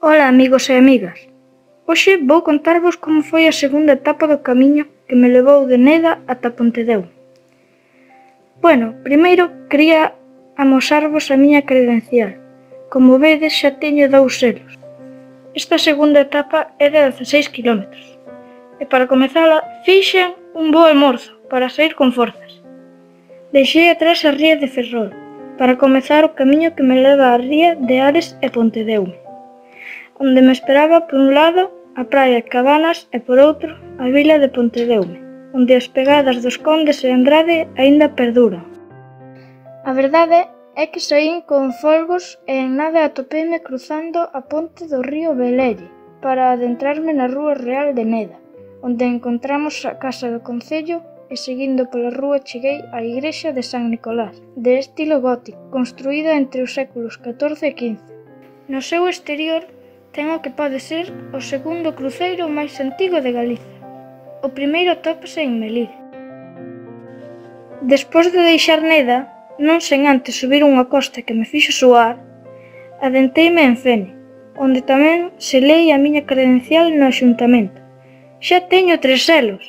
Ola amigos e amigas, hoxe vou contarvos como foi a segunda etapa do camiño que me levou de Neda ata Pontedeume. Bueno, primeiro quería amosarvos a miña credencial. Como vedes xa teño 2 selos. Esta segunda etapa é de 16 km. E para comezala fixen un bo almorzo para saír con forzas. Deixei atrás a ría de Ferrol para comezar o camiño que me leva á ría de Ares e Pontedeume, onde me esperaba por un lado a praia de Cabanas e por outro a vila de Pontedeume, onde as pegadas dos Condes e Andrade aínda perduran. A verdade é que saín con folgos e en nada atopeime cruzando a ponte do río Belelle para adentrarme na rúa real de Neda, onde encontramos a casa do concello e seguindo pola rúa cheguei á igrexa de San Nicolás, de estilo gótico, construída entre os séculos XIV e XV. No seu exterior ten o que pode ser o segundo cruceiro máis antigo de Galicia. O primeiro atópase en Melide. Despois de deixar Neda, non sen antes subir unha costa que me fixo suar, adenteime en Fene, onde tamén selei a miña credencial no Axuntamento. Xa teño 3 selos.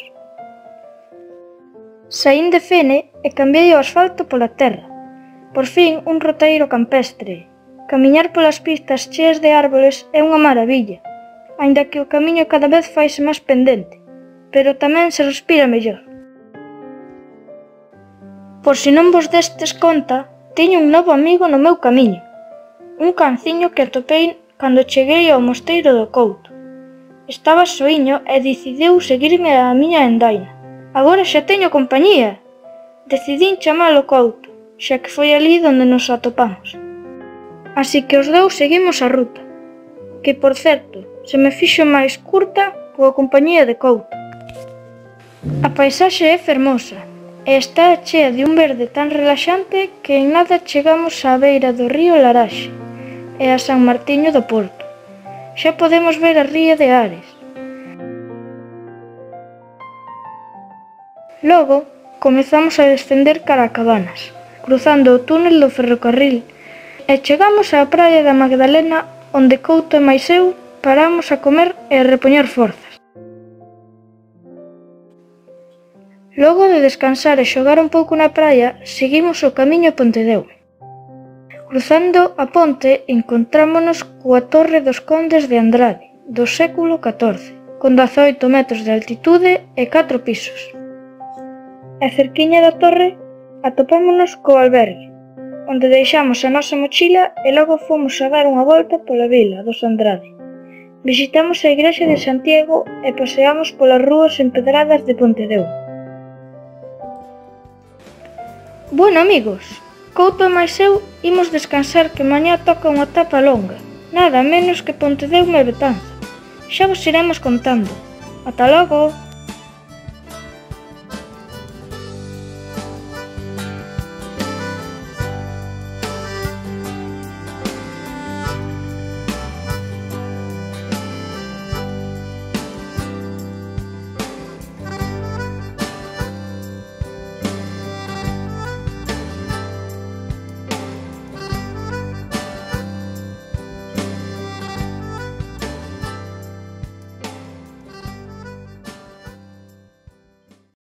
Saín de Fene e cambiei o asfalto pola terra. Por fin un roteiro campestre. Camiñar polas pistas cheas de árboles é unha maravilla, aínda que o camiño cada vez faise máis pendente, pero tamén se respira mellor. Por si non vos destes conta, teño un novo amigo no meu camiño, un canciño que atopei cando cheguei ao mosteiro do Couto. Estaba soiño e decidiu seguirme á miña endaina. Agora xa teño compañía. Decidín chamalo Couto, xa que foi ali donde nos atopamos. Así que os dous seguimos a ruta, que, por certo, se me fixo máis curta coa compañía de Couto. A paisaxe é fermosa e está chea de un verde tan relaxante que en nada chegamos á beira do río Laraxe e a San Martiño do Porto. Xa podemos ver a ría de Ares. Logo, comezamos a descender cara a Cabanas, cruzando o túnel do ferrocarril, e chegamos á praia da Magdalena, onde Couto e máis eu paramos a comer e a repoñer forzas. Logo de descansar e xogar un pouco na praia, seguimos o camiño a Pontedeume. Cruzando a ponte, encontrámonos coa Torre dos Condes de Andrade, do século XIV, con 18 metros de altitude e 4 pisos. E cerquiña da torre atopámonos co albergue, onde deixamos a nosa mochila e logo fomos a dar unha volta pola vila dos Andrade. Visitamos a igrexa de Santiago e paseamos polas rúas empedradas de Pontedeume. Bueno amigos, Couto e máis eu imos descansar que mañá toca unha etapa longa, nada menos que Pontedeume e Betanzos. Xa vos iremos contando. Ata logo!